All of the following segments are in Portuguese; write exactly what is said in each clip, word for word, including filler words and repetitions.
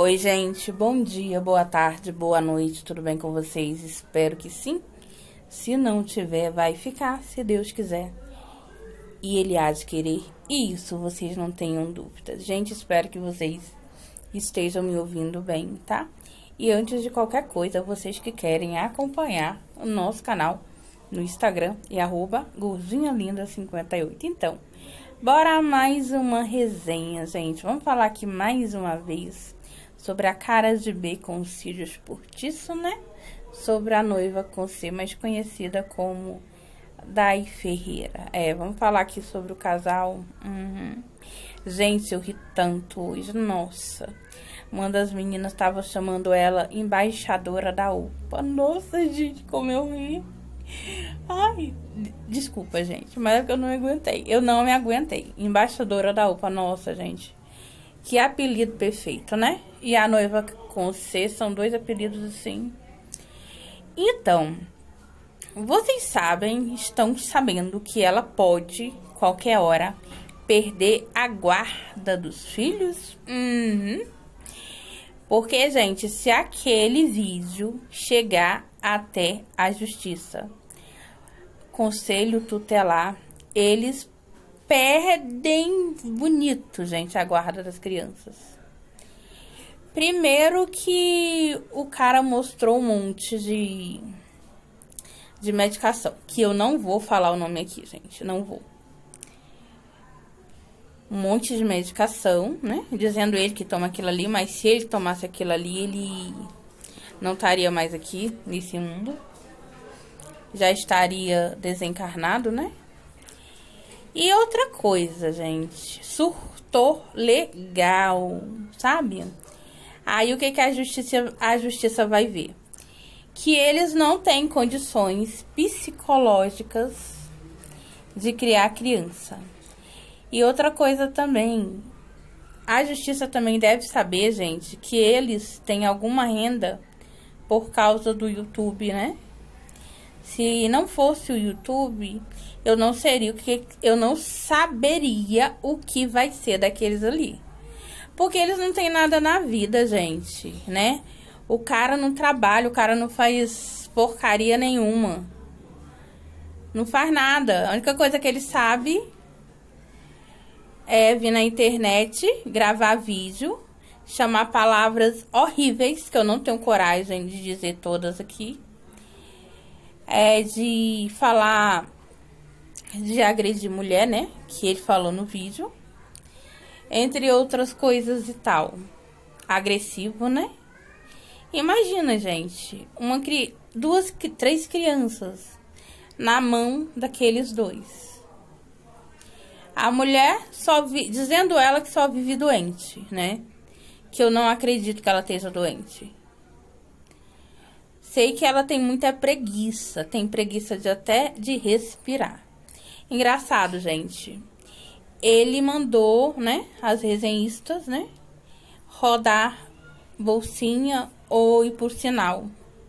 Oi, gente, bom dia, boa tarde, boa noite, tudo bem com vocês? Espero que sim. Se não tiver, vai ficar, se Deus quiser. E Ele há de querer. E isso, vocês não tenham dúvidas. Gente, espero que vocês estejam me ouvindo bem, tá? E antes de qualquer coisa, vocês que querem acompanhar o nosso canal no Instagram, é arroba gordinha linda cinquenta e oito. Então, bora mais uma resenha, gente. Vamos falar aqui mais uma vez sobre a cara de B com os cílios postiços, né? Sobre a noiva com C, mais conhecida como Day Ferreira. É, vamos falar aqui sobre o casal. Uhum. Gente, eu ri tanto hoje, nossa. Uma das meninas estava chamando ela embaixadora da UPA. Nossa, gente, como eu ri. Ai, desculpa, gente, mas é que eu não me aguentei. Eu não me aguentei. Embaixadora da UPA, nossa, gente. Que apelido perfeito, né? E a noiva com C são dois apelidos assim. Então, vocês sabem, estão sabendo que ela pode, qualquer hora, perder a guarda dos filhos? Uhum. Porque, gente, se aquele vídeo chegar até a justiça, conselho tutelar, eles perdem bonito, gente, a guarda das crianças. Primeiro que o cara mostrou um monte de, de medicação, que eu não vou falar o nome aqui, gente, não vou. Um monte de medicação, né? Dizendo ele que toma aquilo ali, mas se ele tomasse aquilo ali, ele não estaria mais aqui nesse mundo. Já estaria desencarnado, né? E outra coisa, gente, surtou legal, sabe? Aí o que que a justiça, a justiça vai ver? Que eles não têm condições psicológicas de criar criança. E outra coisa também, a justiça também deve saber, gente, que eles têm alguma renda por causa do YouTube, né? Se não fosse o YouTube, eu não seria o que eu não saberia o que vai ser daqueles ali. Porque eles não têm nada na vida, gente, né? O cara não trabalha, o cara não faz porcaria nenhuma. Não faz nada. A única coisa que ele sabe é vir na internet, gravar vídeo, chamar palavras horríveis, que eu não tenho coragem de dizer todas aqui. É de falar, de agredir mulher, né? Que ele falou no vídeo. Entre outras coisas e tal. Agressivo, né? Imagina, gente, uma, duas, três crianças na mão daqueles dois. A mulher só vi, dizendo ela que só vive doente, né? Que eu não acredito que ela esteja doente. Sei que ela tem muita preguiça, tem preguiça de até de respirar. Engraçado, gente. Ele mandou, né, as resenhistas, né, rodar bolsinha ou ir por sinal.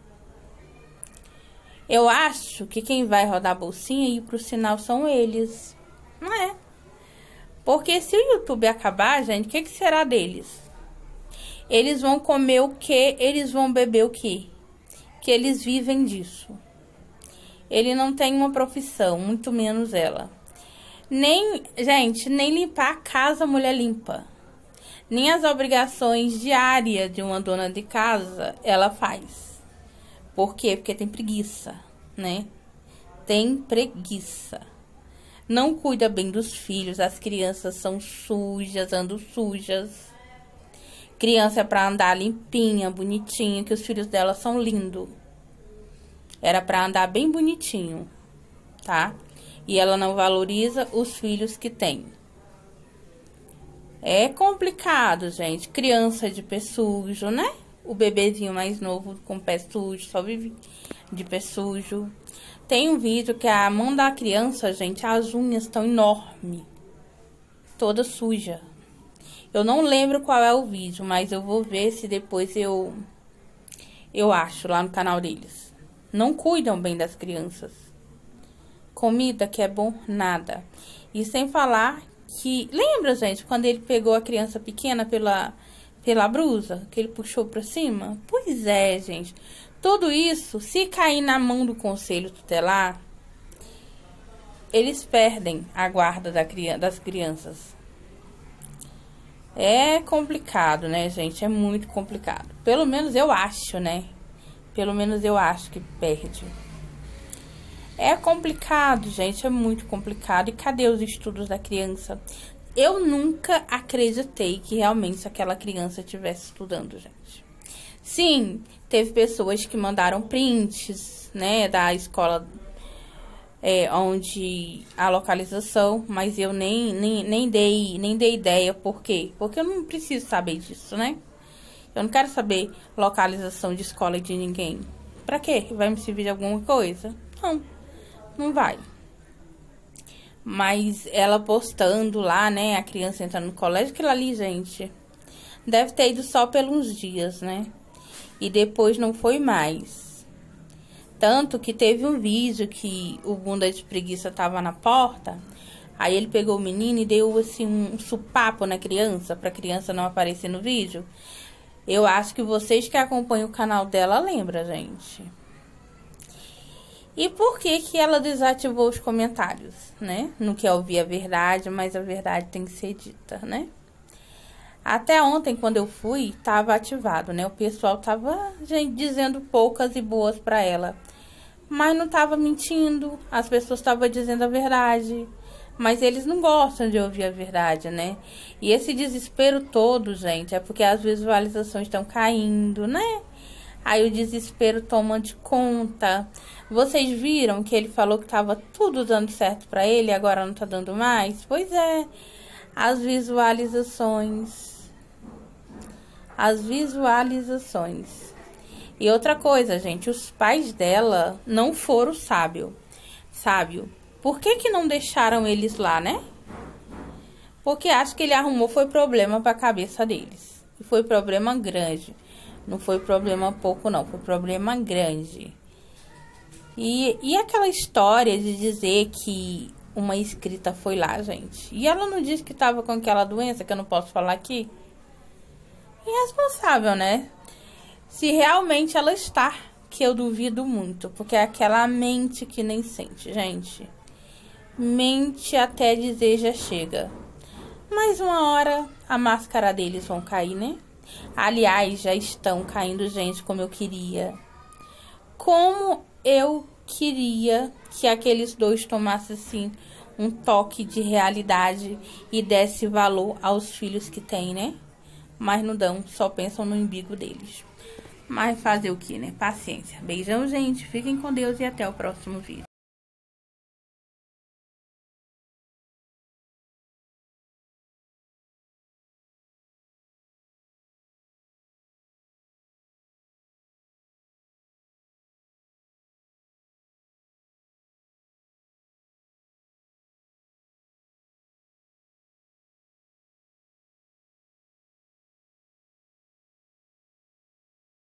Eu acho que quem vai rodar bolsinha e ir pro sinal são eles. Não é? Porque se o YouTube acabar, gente, o que, que será deles? Eles vão comer o quê? Eles vão beber o quê? Que eles vivem disso. Ele não tem uma profissão, muito menos ela. Nem, gente, nem limpar a casa a mulher limpa. Nem as obrigações diárias de uma dona de casa ela faz. Por quê? Porque tem preguiça, né? Tem preguiça. Não cuida bem dos filhos, as crianças são sujas, andam sujas. Criança é pra andar limpinha, bonitinha, que os filhos dela são lindos. Era pra andar bem bonitinho, tá? E ela não valoriza os filhos que tem. É complicado, gente. Criança de pé sujo, né? O bebezinho mais novo com pé sujo, só vive de pé sujo. Tem um vídeo que a mão da criança, gente, as unhas estão enormes. Toda suja. Eu não lembro qual é o vídeo, mas eu vou ver se depois eu, eu acho lá no canal deles. Não cuidam bem das crianças. Comida que é bom, nada. E sem falar que... Lembra, gente, quando ele pegou a criança pequena pela, pela blusa que ele puxou pra cima? Pois é, gente. Tudo isso, se cair na mão do conselho tutelar, eles perdem a guarda da criança, das crianças. É complicado, né, gente? É muito complicado. Pelo menos eu acho, né? Pelo menos eu acho que perde. É complicado, gente. É muito complicado. E cadê os estudos da criança? Eu nunca acreditei que realmente aquela criança estivesse estudando, gente. Sim, teve pessoas que mandaram prints, né, da escola é, onde a localização, mas eu nem, nem, nem, dei, nem dei ideia. Por quê? Porque eu não preciso saber disso, né? Eu não quero saber localização de escola de ninguém. Pra quê? Vai me servir de alguma coisa? Não, não vai. Mas ela postando lá, né, a criança entrando no colégio, aquilo ali, gente, deve ter ido só pelos dias, né? E depois não foi mais. Tanto que teve um vídeo que o bunda de preguiça tava na porta. Aí ele pegou o menino e deu assim um supapo na criança, pra criança não aparecer no vídeo. Eu acho que vocês que acompanham o canal dela lembram, gente. E por que que ela desativou os comentários, né? Não quer ouvir a verdade, mas a verdade tem que ser dita, né? Até ontem, quando eu fui, tava ativado, né? O pessoal tava, gente, dizendo poucas e boas pra ela. Mas não tava mentindo, as pessoas estavam dizendo a verdade. Mas eles não gostam de ouvir a verdade, né? E esse desespero todo, gente, é porque as visualizações estão caindo, né? Aí o desespero toma de conta. Vocês viram que ele falou que tava tudo dando certo pra ele e agora não tá dando mais? Pois é, as visualizações. As visualizações. E outra coisa, gente, os pais dela não foram sábio. Sábio. Por que que não deixaram eles lá, né? Porque acho que ele arrumou foi problema pra cabeça deles. E foi problema grande. Não foi problema pouco, não. Foi problema grande. E, e aquela história de dizer que uma inscrita foi lá, gente. E ela não disse que tava com aquela doença, que eu não posso falar aqui. Irresponsável, né? Se realmente ela está, que eu duvido muito. Porque é aquela mente que nem sente, gente. Mente até dizer já chega. Mas uma hora a máscara deles vão cair, né? Aliás, já estão caindo, gente, como eu queria. Como eu queria que aqueles dois tomassem, assim, um toque de realidade e desse valor aos filhos que têm, né? Mas não dão, só pensam no umbigo deles. Mas fazer o que, né? Paciência. Beijão, gente. Fiquem com Deus e até o próximo vídeo.